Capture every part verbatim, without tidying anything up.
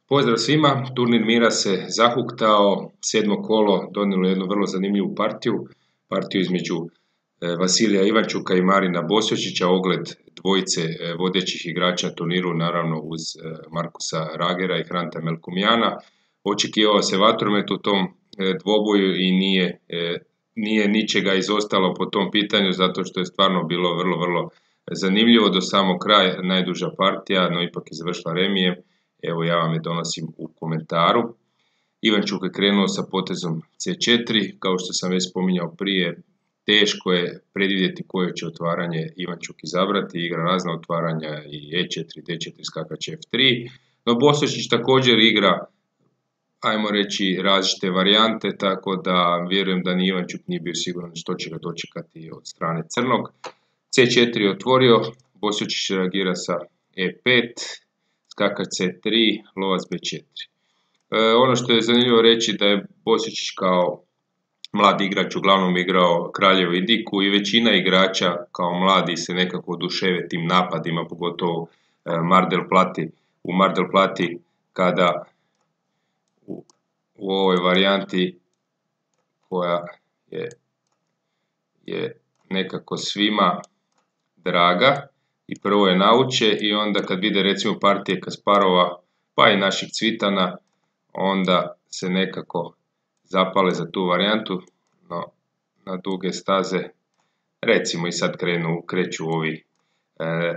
Pozdrav svima, turnir mira se zahuktao, sedmo kolo donijelo jednu vrlo zanimljivu partiju, partiju između Vasilija Ivančuka i Marina Bosjočića, ogled dvojice vodećih igrača na turniru, naravno uz Markusa Ragera i Hranta Melkumjana. Očekivao se vatromet u tom dvoboju i nije, nije ničega izostalo po tom pitanju, zato što je stvarno bilo vrlo, vrlo zanimljivo do samog kraja, najduža partija, no ipak je završila remijem. Evo ja vam je donosim u komentaru. Ivančuk je krenuo sa potezom ce četiri, kao što sam već spominjao prije, teško je predvidjeti koje će otvaranje Ivančuk izabrati, igra razna otvaranja i e četiri, de četiri, skakač ef tri, no Bosjočić također igra, ajmo reći, različite varijante, tako da vjerujem da ni Ivančuk nije bio siguran što će ga dočekati od strane crnog. ce četiri je otvorio, Bosjočić reagira sa e pet, skakač ce tri, lovac be četiri. E, ono što je zanimljivo reći da je Bosjočić kao mladi igrač uglavnom igrao kraljevu i diku i većina igrača kao mladi se nekako oduševe tim napadima, pogotovo e, Mar del Plati, u Mar del Plati kada u, u ovoj varijanti koja je, je nekako svima draga i prvo je nauče i onda kad vide recimo partije Kasparova pa i naših Cvitana, onda se nekako zapale za tu varijantu, no na duge staze recimo i sad krenu, kreću ovi e,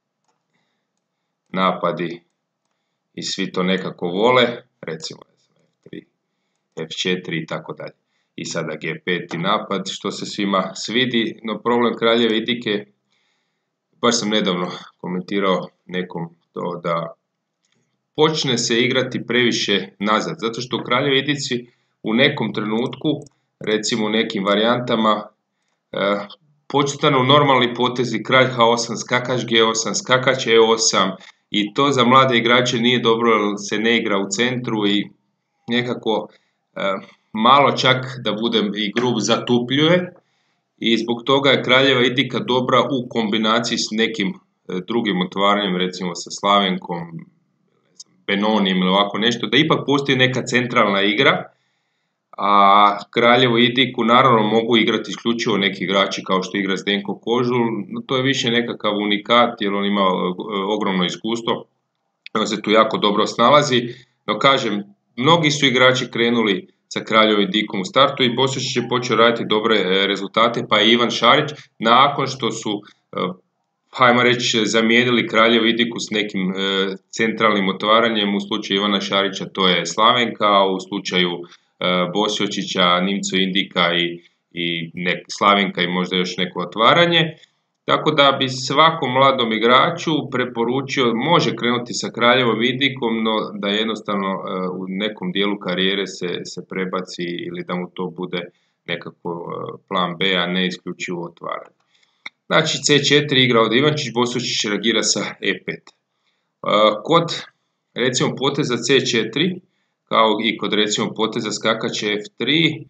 napadi i svi to nekako vole, recimo ef tri, ef četiri i tako dalje. I sada ge pet i napad, što se svima svidi, no problem kraljeve i dike, baš sam nedavno komentirao nekom to da počne se igrati previše nazad, zato što u kraljevoj idici u nekom trenutku, recimo u nekim varijantama, e, početano normalni potezi kralj ha osam, skakač ge osam, skakač e osam i to za mlade igrače nije dobro jer se ne igra u centru i nekako e, malo čak da budem i grub zatupljuje i zbog toga je kraljeva idika dobra u kombinaciji s nekim e, drugim otvaranjem, recimo sa Slavenkom, Benonijem ili ovako nešto, da ipak postoji neka centralna igra, a kraljevu idiku naravno mogu igrati isključivo neki igrači kao što igra Zdenko Kožul, no to je više nekakav unikat jer on ima ogromno iskustvo, on se tu jako dobro snalazi, no kažem, mnogi su igrači krenuli sa kraljevom idikom u startu i Bosjočić je počeo raditi dobre rezultate, pa i Ivan Šarić, nakon što su hajmo reći, zamijenili kraljevu idiku s nekim e, centralnim otvaranjem, u slučaju Ivana Šarića to je Slavenka, a u slučaju e, Bosjočića, Nimco Indika i, i nek, Slavenka i možda još neko otvaranje. Tako da bi svakom mladom igraču preporučio, može krenuti sa kraljevom idikom, no da jednostavno e, u nekom dijelu karijere se, se prebaci ili da mu to bude nekako e, plan be, a ne isključivo otvaranje. Znači ce četiri igra od Ivančić, Bosjočić reagira sa e pet. Kod recimo poteza ce četiri, kao i kod recimo poteza skakač ef tri,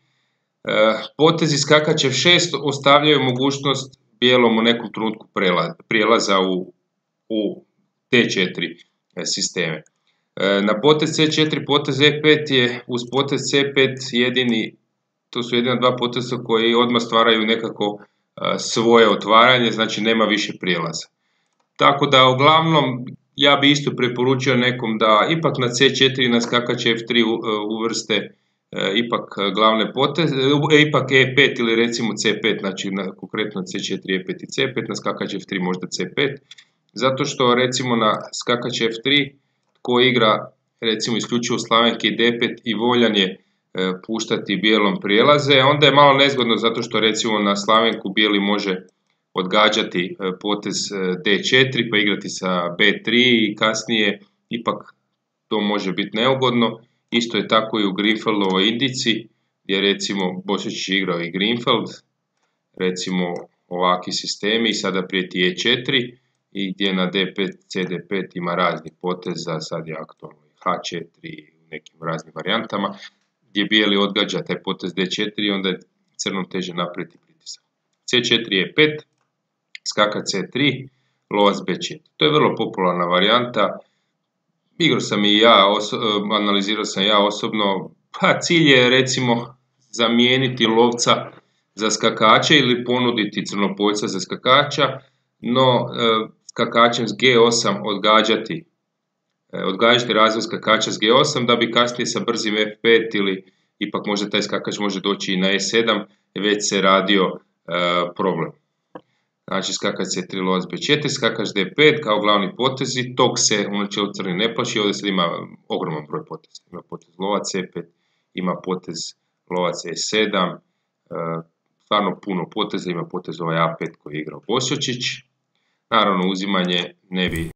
potezi skakač ef šest ostavljaju mogućnost bijelom u nekom trenutku prijelaza u, u te četiri sisteme. Na potez ce četiri, potez e pet je uz potez ce pet jedini, to su jedina dva poteza koji odmah stvaraju nekako svoje otvaranje, znači nema više prijelaza. Tako da uglavnom ja bi isto preporučio nekom da ipak na ce četiri i na skakač ef tri uvrste e, ipak glavne poteze, e, ipak e pet ili recimo ce pet, znači na, konkretno ce četiri, e pet i ce pet, na skakač ef tri možda ce pet, zato što recimo na skakač ef tri ko igra recimo isključivo Slavenke i de pet i voljan je puštati bijelom prijelaze, onda je malo nezgodno zato što recimo na Slavenku bijeli može odgađati potez de četiri pa igrati sa be tri i kasnije ipak to može biti neugodno. Isto je tako i u Grünfeldovoj indici gdje recimo Bosjočić igrao i Grünfeld, recimo ovakvi sistemi i sada prijeti e četiri i gdje na de pet, ce de pet ima raznih poteza, sad je aktualno ha četiri u nekim raznim varijantama, gdje bijeli odgađa taj potez de četiri i onda je crnom teže napraviti pritisak. ce četiri je pet, skakač ce tri, lovac be četiri. To je vrlo popularna varijanta, igrao sam i ja, analizirao sam ja osobno, pa cilj je recimo zamijeniti lovca za skakače ili ponuditi crnopojca za skakača, no skakačem s G osam odgađati, odgađati razvoj skakača s G osam da bi kasnije sa brzim F pet ili ipak možda taj skakač može doći i na E sedam, već se radio problem. Znači skakač C tri, lovac B četiri, skakač D pet kao glavni potezi, tog se u načelu crni ne plaši, ovdje sad ima ogroman broj poteza. Ima potez lovac C pet, ima potez lovac E sedam, stvarno puno poteza, ima potez ovaj A pet koji je igrao Bosjočić. Naravno uzimanje ne bi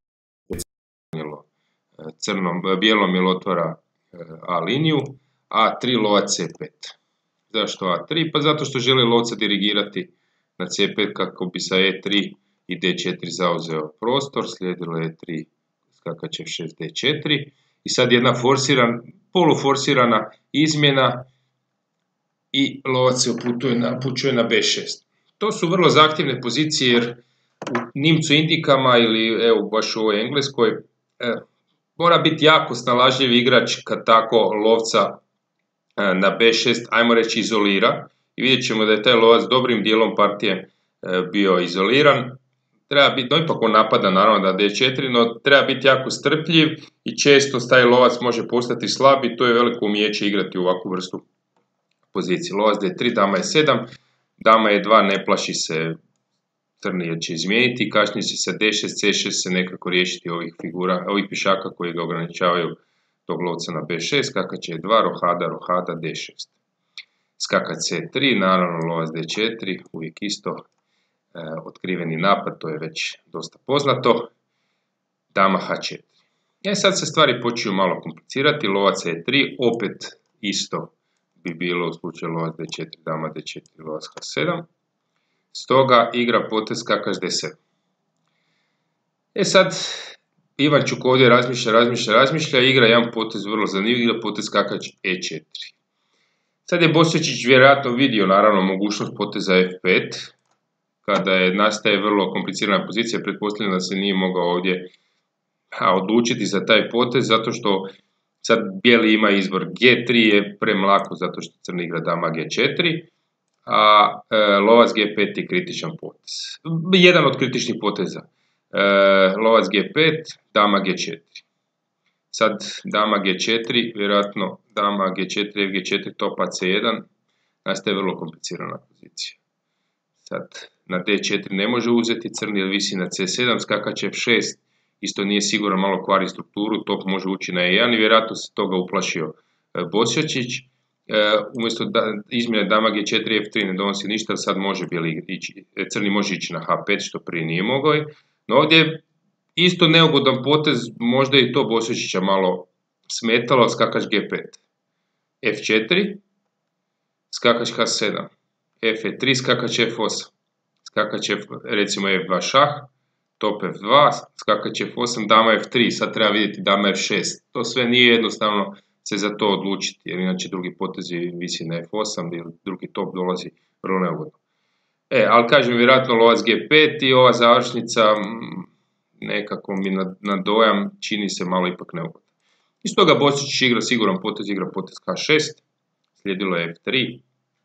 crnom, bijelom jer otvara A liniju, A tri lovac C pet. Zašto A tri? Pa zato što želi lovca dirigirati na C pet kako bi sa E tri i D četiri zauzeo prostor, slijedilo E tri, skakač F šest, D četiri i sad jedna forsiran, poluforsirana izmjena i lovac se upućuje na, upućuje na B šest. To su vrlo zahtjevne pozicije jer u nimcu indikama ili evo baš u ovoj engleskoj e, mora biti jako snalažljiv igrač kad tako lovca e, na B šest, ajmo reći, izolira. I vidjet ćemo da je taj lovac dobrim dijelom partije e, bio izoliran. Treba biti, no ipak on napada naravno na D četiri, no treba biti jako strpljiv i često taj lovac može postati slab i to je veliko umijeće igrati u ovakvu vrstu pozicije. Lovac D tri, dama E sedam, dama E dva ne plaši se crni jer će izmijeniti, kasnije će se D šest, C šest se nekako riješiti ovih figura, ovih pišaka koji ga ograničavaju tog lovca na B šest, skakač E dva, rohada, rohada, D šest. Skakač C tri, naravno lovac D četiri, uvijek isto, e, otkriveni napad, to je već dosta poznato, dama H četiri. E sad se stvari počinju malo komplicirati, lovac E tri, opet isto bi bilo u slučaju lovac D četiri, dama D četiri, lovac H sedam. Stoga igra potez skakač D sedam. E sad, Ivančuk ovdje razmišlja, razmišlja, razmišlja, igra jedan potez vrlo zanimljiv, igra potez skakač E četiri. Sad je Bosjočić vjerojatno vidio naravno mogućnost poteza F pet, kada je nastaje vrlo komplicirana pozicija, pretpostavljam da se nije mogao ovdje a, odlučiti za taj potez, zato što sad bijeli ima izbor G tri je premlako, zato što crni igra dama G četiri, a e, lovac G pet je kritičan potez. Jedan od kritičnih poteza. E, lovac G pet, dama G četiri. Sad dama G četiri, vjerojatno dama G četiri, F G četiri, topa C jedan, nastaje vrlo komplicirana pozicija. Sad na D četiri ne može uzeti crni jer visi na C sedam, skakač F šest, isto nije siguran, malo kvari strukturu, top može ući na E jedan i vjerojatno se toga uplašio Bosjočić. E, umjesto da, izmjene dama G četiri, F tri ne donosi ništa, sad može bijeli ići, crni može ići na H pet, što prije nije mogao. No ovdje je isto neugodan potez, možda i to Bosjočića malo smetalo, skakač G pet, F četiri, skakač H sedam, F tri, skakač F osam, skakač F, recimo F dva šah, top F dva, skakač F osam, dama F tri, sad treba vidjeti dama F šest, to sve nije jednostavno se za to odlučiti, jer inače drugi potezi visi na F osam ili drugi top dolazi vrlo neugodno. E, ali kažem, vjerojatno lovac G pet i ova završnica nekako mi na, na dojam čini se malo ipak neugodno. Iz toga Bosjočić igra siguran potez, igra potez H šest, slijedilo je F tri,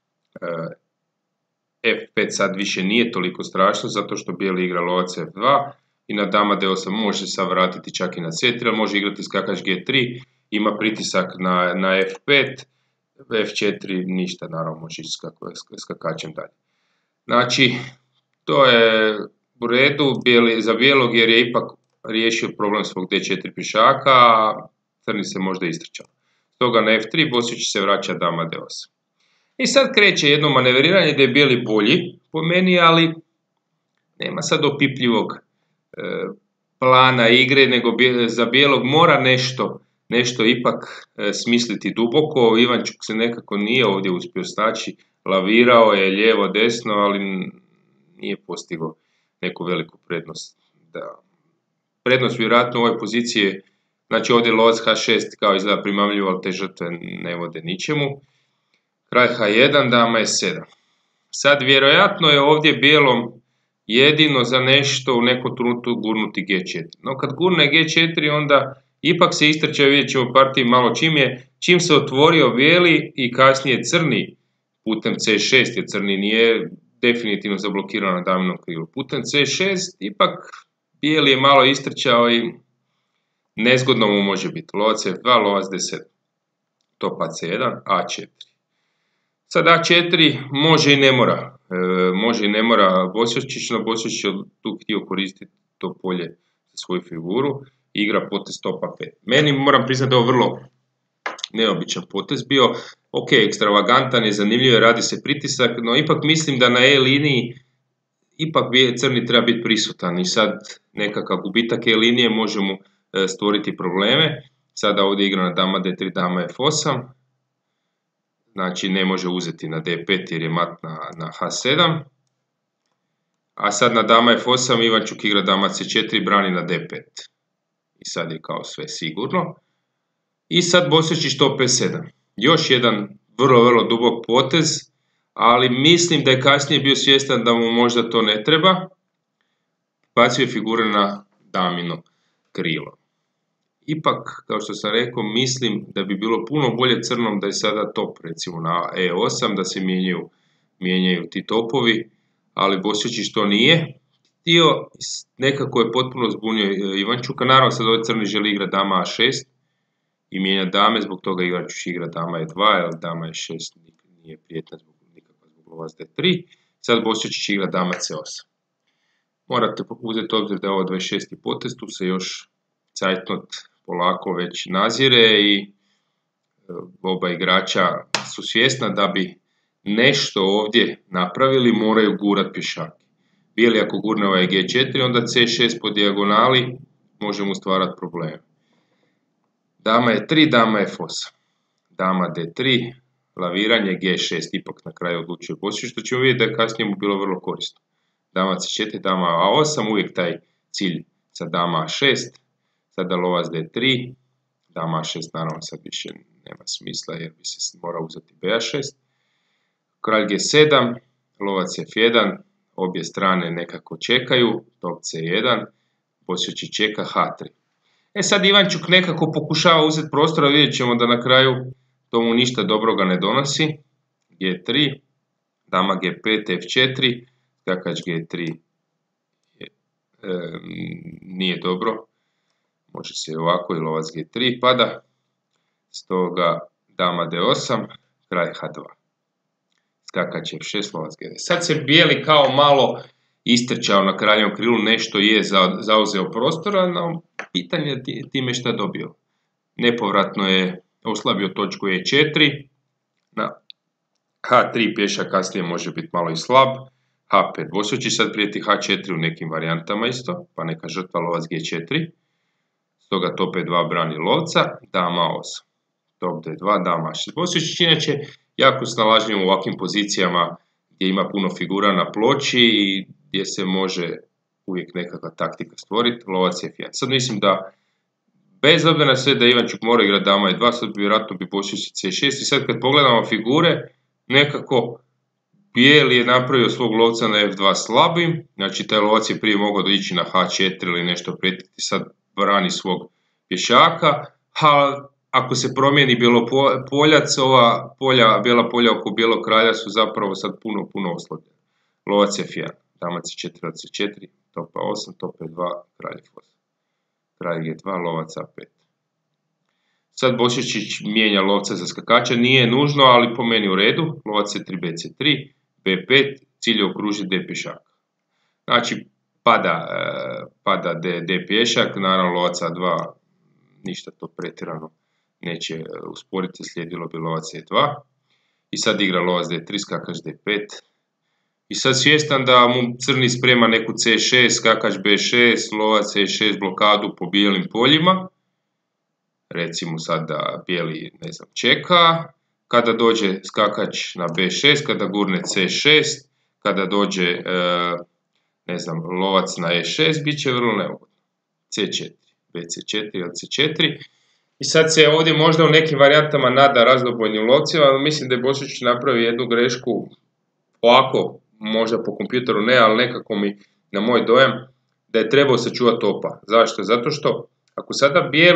e, F pet sad više nije toliko strašno, zato što bijeli igra lovac F dva i na dama D osam može sad vratiti čak i na C tri, ali može igrati skakač G tri, ima pritisak na, na F pet, F četiri ništa, naravno može ići skakačem dalje. Znači, to je u redu bijeli, za bijelog jer je ipak riješio problem svog D četiri pišaka, a crni se možda istrčao. Stoga na F tri Bosjočić se vraća dama D osam. I sad kreće jedno manevriranje gdje je bijeli bolji po meni, ali nema sad opipljivog e, plana igre, nego za bijelog mora nešto, nešto ipak e, smisliti duboko. Ivančuk se nekako nije ovdje uspio snaći, lavirao je lijevo desno, ali nije postigao neku veliku prednost. Da. Prednost vjerojatno u ovoj poziciji, znači ovdje lovac H šest kao izgleda primamljivo, ali te žrtve ne vode ničemu. Kralj H jedan, dama E sedam. Sad vjerojatno je ovdje bijelom jedino za nešto u nekom trenutku gurnuti G četiri. No kad gurne G četiri onda Ipak se istrčao, vidjet ćemo u partiji malo čim je, čim se otvorio bijeli i kasnije crni putem ce šest, jer crni nije definitivno zablokiran na daminom krilu. Putem ce šest ipak bijeli je malo istrčao i nezgodno mu može biti. Lovac ef dva, lovac de sedam. Topa ce jedan, a četiri. Sad a četiri može i ne mora. E, može i ne mora Bosjočić, no Bosjočić je tu htio koristiti to polje za svoju figuru. Igra potez topa pet. Meni moram priznati da je ovo vrlo neobičan potez bio. Ok, ekstravagantan je, zanimljiv je, radi se pritisak, no ipak mislim da na E liniji ipak crni treba biti prisutan i sad nekakav gubitak E linije može mu stvoriti probleme. Sada ovdje igra na dama de tri, dama ef osam. Znači ne može uzeti na de pet jer je mat na, na ha sedam. A sad na dama ef osam Ivančuk igra dama ce četiri, brani na de pet. I sad je kao sve sigurno. I sad Bosjočić top pe sedam. Još jedan vrlo, vrlo dubok potez, ali mislim da je kasnije bio svjestan da mu možda to ne treba. Bacio je figure na damino krilo. Ipak, kao što sam rekao, mislim da bi bilo puno bolje crnom da je sada top, recimo na e osam, da se mijenjaju, mijenjaju ti topovi, ali Bosjočić to nije htio, nekako je potpuno zbunio Ivančuka. Naravno, sad ovaj crni želi igrati dama a šest i mijenja dame, zbog toga Ivančuk igra dama e dva, jer dama e šest nije prijetna zbog, nikakva zbog lovac de tri. Sad Bosjočić igra dama ce osam. Morate uzeti obzir da je ovo dvadeset šesti potez, tu se još cajtnot polako već nazire i oba igrača su svjesna da bi nešto ovdje napravili, moraju gurat pješake. Bijeli ako gurne ovaj ge četiri, onda ce šest po dijagonali može mu stvarati probleme. Dama e tri, dama ef osam. Dama de tri, laviranje, ge šest, ipak na kraju odlučuje Bosjočić, što ćemo vidjeti da je kasnije mu bilo vrlo korisno. Dama ce četiri, dama a osam, uvijek taj cilj sa dama a šest. Sada lovac de tri, dama a šest naravno sad više nema smisla jer bi se morao uzeti be a šest. Kralj ge sedam, lovac ef jedan, obje strane nekako čekaju, top ce jedan, Bosjočić čeka ha tri. E sad Ivančuk nekako pokušava uzeti prostora, vidjet ćemo da na kraju to mu ništa dobroga ne donosi. ge tri, dama ge pet, ef četiri, skakač ge tri je, e, nije dobro. Može se i ovako i lovac ge tri pada, stoga dama de osam, kralj ha dva. Skakač ef šest, lovac ge deset. Sad se bijeli kao malo istrčao na kraljevom krilu, nešto je zauzeo prostora, no pitanje je time šta dobio. Nepovratno je oslabio točku e četiri, na ha tri pješak kasnije može biti malo i slab, ha pet. Bosjočić sad prijeti ha četiri u nekim varijantama isto, pa neka žrtva lovac ge četiri. Stoga top e dva brani lovca, dama osam. Top de dva, dama šest. Bosjočić inače jako snalažljiv u ovakvim pozicijama gdje ima puno figura na ploči i gdje se može uvijek nekakva taktika stvoriti. Lovac ef jedan. Sad mislim da bez obzira na sve da Ivančuk mora igrati dama e dva, sad bi vjerojatno bi Bosjočić ce šest i sad kad pogledamo figure, nekako bijeli je napravio svog lovca na ef dva slabim, znači taj lovac je prije mogao ići na ha četiri ili nešto prijetiti, sad brani svog pješaka, a ako se promijeni bjelopoljac, ova polja, bijela polja oko bijelog kralja su zapravo sad puno, puno oslabljene. Lovac ef jedan, dama ce četiri, ce četiri, top a osam, top e dva, kralj ef osam. Kralj ge dva, lovac a pet. Sad Bosjočić mijenja lovca za skakača, nije nužno, ali po meni u redu. Lovac ce tri, be ce tri, be pet, cilj je okružiti d pješaka. Znači, pada, pada d, d pješak, naravno lovac a dva, ništa to pretjerano neće usporiti, slijedilo bi lovac e dva. I sad igra lovac de tri, skakač de pet. I sad svjestan da mu crni sprema neku ce šest, skakač be šest, lovac e šest, blokadu po bijelim poljima. Recimo sad da bijeli, ne znam, čeka. Kada dođe skakač na be šest, kada gurne ce šest, kada dođe, ne znam, lovac na e šest, bit će vrlo neugodno. ce četiri, be ce četiri ili ce četiri. I sad se ovdje možda u nekim varijantama nada razdobojnim lovcima, ali mislim da je Bosjočić napravio jednu grešku ovako, možda po kompjuteru ne, ali nekako mi, na moj dojam, da je trebao sačuvati topa. Zašto? Zato što ako sada bijeli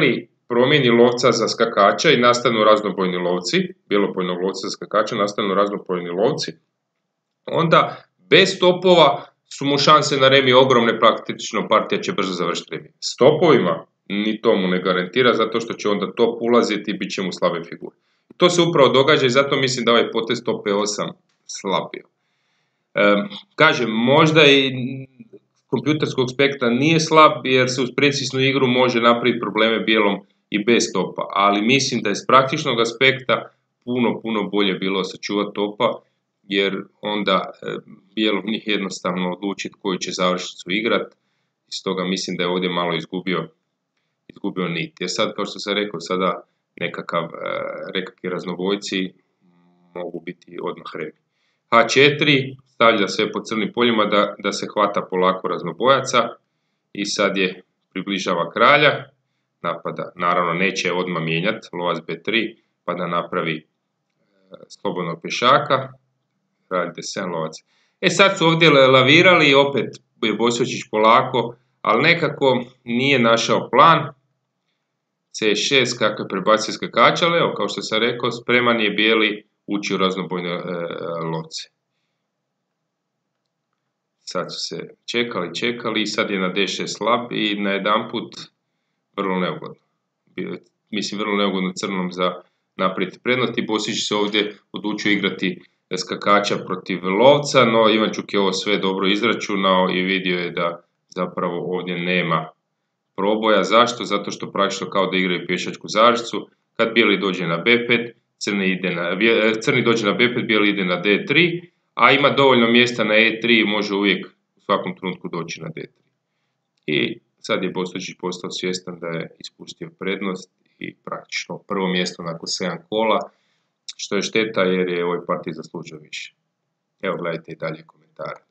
promijeni lovca za skakača i nastanu raznobojni lovci, bijelopojnog lovca za skakača nastanu raznobojni lovci, onda bez topova su mu šanse na remi ogromne, praktično partija će brzo završiti remi. S topovima ni to mu ne garantira, zato što će onda top ulaziti i bit će mu slabe figure. To se upravo događa i zato mislim da ovaj potez top e osam slabio. E, kažem, možda i kompjuterskog aspekta nije slab, jer se uz precisnu igru može napraviti probleme bijelom i bez topa, ali mislim da je s praktičnog aspekta puno, puno bolje bilo sačuvati topa, jer onda e, bijelom nije jednostavno odlučiti koju će završnicu igrat, i stoga mislim da je ovdje malo izgubio, izgubio nit. Jer sad, kao što sam rekao, sada nekakav, e, nekakvi raznobojci mogu biti odmah remi. ha četiri stavlja sve po crnim poljima da, da se hvata polako raznobojaca i sad je približava kralja, napada, naravno neće odmah mijenjati, lovac be tri pa da napravi e, slobodnog pješaka, kralj de sedam, lovac. E sad su ovdje lavirali i opet je Bosojčić polako, ali nekako nije našao plan. ce šest kako je prebacio skakača, ali evo, kao što sam rekao, spreman je bijeli ući u raznobojne e, lovce. Sad su se čekali, čekali i sad je na de šest slab i najedanput vrlo neugodno. Mislim, vrlo neugodno crnom za napraviti prednost i Bosojčić se ovdje odlučio igrati skakača protiv lovca, no Ivančuk je ovo sve dobro izračunao i vidio je da zapravo ovdje nema proboja. Zašto? Zato što praktično kao da igraju pješačku završnicu. Kad bijeli dođe na be pet, crni, ide na, crni dođe na be pet, bijeli ide na de tri, a ima dovoljno mjesta na e tri i može uvijek u svakom trenutku doći na de tri. I sad je Bosojčić postao svjestan da je ispustio prednost i praktično prvo mjesto nakon sedam kola, što je šteta jer je ovoj partiji zaslužio više. Evo, gledajte i dalje komentare.